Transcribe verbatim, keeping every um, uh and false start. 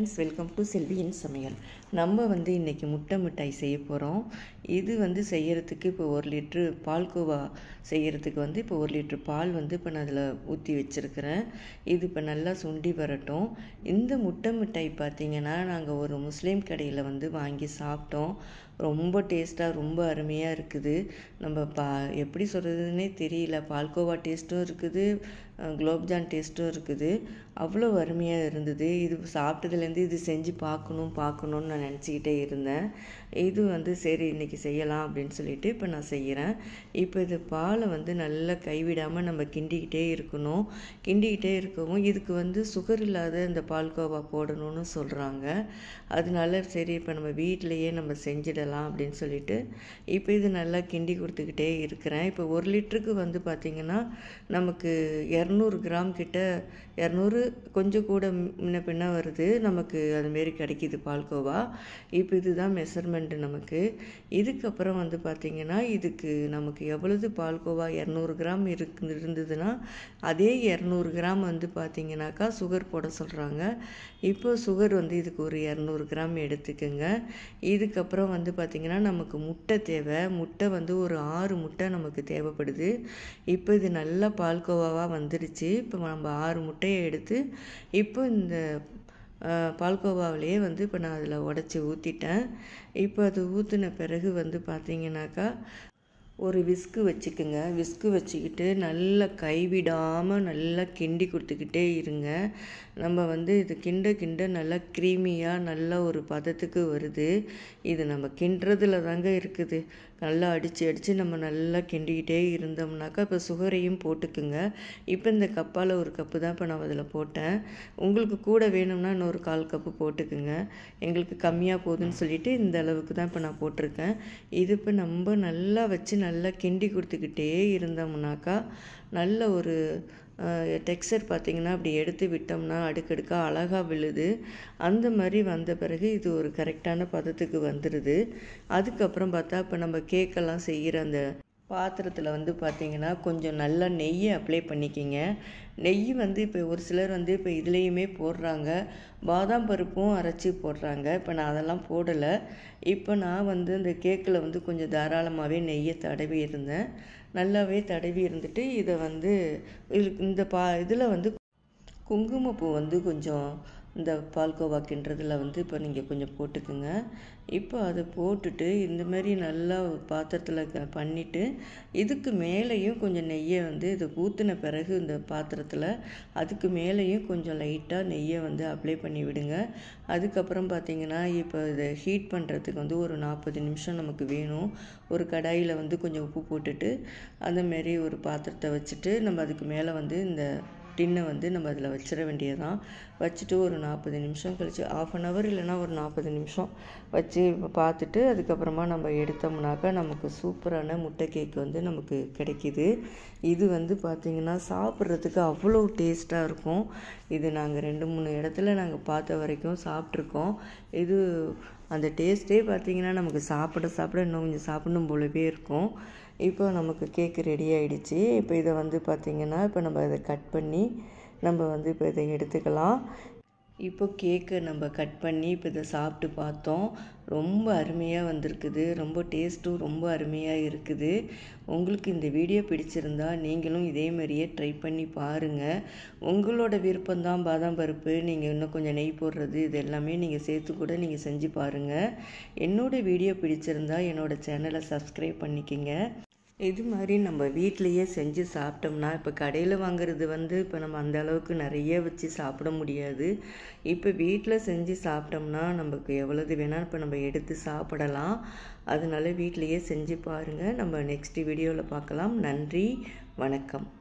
Friends, welcome to செல்வியின் சமையல். நம்ம வந்து இன்றைக்கி முட்டை மிட்டாய் செய்ய போகிறோம். இது வந்து செய்கிறதுக்கு இப்போ ஒரு லிட்ரு பால்கோவா செய்கிறதுக்கு வந்து இப்போ ஒரு லிட்ரு பால் வந்து இப்போ நான் அதில் ஊற்றி வச்சுருக்கிறேன். இது இப்போ நல்லா சுண்டி வரட்டும். இந்த முட்டை மிட்டாய் பார்த்திங்கன்னா நாங்கள் ஒரு முஸ்லீம் கடையில் வந்து வாங்கி சாப்பிட்டோம். ரொம்ப டேஸ்ட்டாக ரொம்ப அருமையாக இருக்குது. நம்ம பா எப்படி சொல்கிறதுனே தெரியல. பால்கோவா டேஸ்ட்டும் இருக்குது, குலோப்ஜான் டேஸ்ட்டும் இருக்குது. அவ்வளோ அருமையாக இருந்தது. இது சாப்பிட்டதுலேருந்து இது செஞ்சு பார்க்கணும் பார்க்கணுன்னு நான் நினச்சிக்கிட்டே இருந்தேன். இது வந்து சரி இன்றைக்கி செய்யலாம் அப்படின்னு சொல்லிட்டு இப்போ நான் செய்கிறேன். இப்போ இது பாலை வந்து நல்லா கைவிடாமல் நம்ம கிண்டிக்கிட்டே இருக்கணும். கிண்டிக்கிட்டே இருக்கவும் இதுக்கு வந்து சுகர் இல்லாத இந்த பால்கோவா போடணும்னு சொல்கிறாங்க. அதனால சரி இப்போ நம்ம வீட்டிலையே நம்ம செஞ்சிடலாம் அப்படின்னு சொல்லிட்டு இப்போ இது நல்லா கிண்டி கொடுத்துக்கிட்டே இருக்கிறேன். இப்போ ஒரு லிட்டருக்கு வந்து பார்த்திங்கன்னா நமக்கு இரநூறு கிராம் கிட்ட, இரநூறு கொஞ்சம் கூட முன்ன பின்ன வருது, நமக்கு அதுமாரி கிடைக்கிது பால்கோவா. இப்போ இதுதான் மெஷர்மெண்ட்டு நமக்கு. இதுக்கப்புறம் வந்து பார்த்திங்கன்னா இதுக்கு நமக்கு எவ்வளவு பால்கோவா இரநூறு கிராம் இருக்கு இருந்ததுன்னா அதே இரநூறு கிராம் வந்து பார்த்திங்கனாக்கா சுகர் போட சொல்கிறாங்க. இப்போ சுகர் வந்து இதுக்கு ஒரு இரநூறு கிராம் எடுத்துக்கோங்க. இதுக்கப்புறம் வந்து பார்த்திங்கன்னா நமக்கு முட்டை தேவை. முட்டை வந்து ஒரு ஆறு முட்டை நமக்கு தேவைப்படுது. இப்போ இது நல்லா பால்கோவாவாக வந்துடுச்சு. இப்போ நம்ம ஆறு முட்டையை எடுத்து இப்போ இந்த பால்கோவாவிலேயே வந்து இப்போ நான் அதில் உடச்சி ஊற்றிட்டேன். இப்போ அது ஊற்றின பிறகு வந்து பார்த்திங்கனாக்கா ஒரு விஸ்கு வச்சுக்குங்க. விஸ்கு வச்சுக்கிட்டு நல்லா கைவிடாமல் நல்லா கிண்டி கொடுத்துக்கிட்டே இருங்க. நம்ம வந்து இது கிண்ட கிண்ட நல்லா க்ரீமியாக நல்ல ஒரு பதத்துக்கு வருது. இது நம்ம கிண்டுறதுல தாங்க இருக்குது. நல்லா அடித்து அடித்து நம்ம நல்லா கிண்டிக்கிட்டே இருந்தோம்னாக்கா இப்போ சுகரையும் போட்டுக்குங்க. இப்போ இந்த கப்பால் ஒரு கப்பு தான் இப்போ நான் அதில் போட்டேன். உங்களுக்கு கூட வேணும்னா இன்னொரு கால் கப்பு போட்டுக்குங்க. எங்களுக்கு கம்மியாக போகுதுன்னு சொல்லிவிட்டு இந்த அளவுக்கு தான் இப்போ நான் போட்டிருக்கேன். இது இப்போ நம்ம நல்லா வச்சு நல்லா கிண்டி கொடுத்துக்கிட்டே இருந்தோம்னாக்கா நல்ல ஒரு டெக்ஸ்சர் பார்த்திங்கன்னா அப்படி எடுத்து விட்டோம்னா அடுக்கடுக்காக அழகாக விழுது. அந்த மாதிரி வந்த பிறகு இது ஒரு கரெக்டான பதத்துக்கு வந்துடுது. அதுக்கப்புறம் பார்த்தா இப்போ நம்ம கேக்கெல்லாம் செய்கிற அந்த பாத்திரத்தில் வந்து பார்த்திங்கன்னா கொஞ்சம் நல்லா நெய்யை அப்ளை பண்ணிக்கிங்க. நெய் வந்து இப்போ ஒரு சிலர் வந்து இப்போ இதுலேயுமே போடுறாங்க. பாதாம் பருப்பும் அரைச்சி போடுறாங்க. இப்போ நான் அதெல்லாம் போடலை. இப்போ நான் வந்து இந்த கேக்கில் வந்து கொஞ்சம் தாராளமாகவே நெய்யை தடவி இருந்தேன். நல்லாவே தடவி இருந்துட்டு இதை வந்து இந்த பா இதில் வந்து குங்குமப்பூ வந்து கொஞ்சம் இந்த பால்கோவா கிண்டுறதுல வந்து இப்போ நீங்கள் கொஞ்சம் போட்டுக்குங்க. இப்போ அதை போட்டுட்டு இந்தமாரி நல்லா பாத்திரத்தில் பண்ணிவிட்டு இதுக்கு மேலேயும் கொஞ்சம் நெய்யை வந்து இதை ஊற்றின பிறகு இந்த பாத்திரத்தில் அதுக்கு மேலேயும் கொஞ்சம் லைட்டாக நெய்யை வந்து அப்ளை பண்ணி விடுங்க. அதுக்கப்புறம் பார்த்திங்கன்னா இப்போ இதை ஹீட் பண்ணுறதுக்கு வந்து ஒரு நாற்பது நிமிஷம் நமக்கு வேணும். ஒரு கடாயில் வந்து கொஞ்சம் உப்பு போட்டுட்டு அந்தமாரி ஒரு பாத்திரத்தை வச்சுட்டு நம்ம அதுக்கு மேலே வந்து இந்த டின்னை வந்து நம்ம அதில் வச்சிட வேண்டியதான். வச்சுட்டு ஒரு நாற்பது நிமிஷம் கழித்து ஆஃப் அன் ஹவர் இல்லைனா ஒரு நாற்பது நிமிஷம் வச்சு பார்த்துட்டு அதுக்கப்புறமா நம்ம எடுத்தோம்னாக்கா நமக்கு சூப்பரான முட்டை கேக் வந்து நமக்கு கிடைக்கிது. இது வந்து பார்த்திங்கன்னா சாப்பிட்றதுக்கு அவ்வளோ டேஸ்ட்டாக இருக்கும். இது நாங்கள் ரெண்டு மூணு இடத்துல நாங்கள் பார்த்த வரைக்கும் சாப்பிட்ருக்கோம். இது அந்த டேஸ்ட்டே பார்த்திங்கன்னா நமக்கு சாப்பிட சாப்பிட இன்னும் கொஞ்சம் சாப்பிடணும் போலவே இருக்கும். இப்போ நமக்கு கேக்கு ரெடி ஆகிடுச்சு. இப்போ இதை வந்து பார்த்திங்கன்னா இப்போ நம்ம இதை கட் பண்ணி நம்ம வந்து இப்போ இதை எடுத்துக்கலாம். இப்போ கேக்கை நம்ம கட் பண்ணி இப்போ இதை சாப்பிட்டு பார்த்தோம். ரொம்ப அருமையாக வந்திருக்குது. ரொம்ப டேஸ்ட்டும் ரொம்ப அருமையாக இருக்குது. உங்களுக்கு இந்த வீடியோ பிடிச்சிருந்தா நீங்களும் இதே மாதிரியே ட்ரை பண்ணி பாருங்கள். உங்களோட விருப்பம்தான் பாதாம் பருப்பு, நீங்கள் இன்னும் கொஞ்சம் நெய் போடுறது இது எல்லாமே நீங்கள் சேர்த்து கூட நீங்கள் செஞ்சு பாருங்கள். என்னோடய வீடியோ பிடிச்சிருந்தா என்னோடய சேனலை சப்ஸ்கிரைப் பண்ணிக்கோங்க. இது மாதிரி நம்ம வீட்டிலையே செஞ்சு சாப்பிட்டோம்னா இப்போ கடையில் வாங்குறது வந்து இப்போ நம்ம அந்த அளவுக்கு நிறைய வச்சு சாப்பிட முடியாது. இப்போ வீட்டில் செஞ்சு சாப்பிட்டோம்னா நமக்கு எவ்வளவு வேணால் இப்போ நம்ம எடுத்து சாப்பிடலாம். அதனால வீட்டிலையே செஞ்சு பாருங்கள். நம்ம நெக்ஸ்ட் வீடியோவில் பார்க்கலாம். நன்றி, வணக்கம்.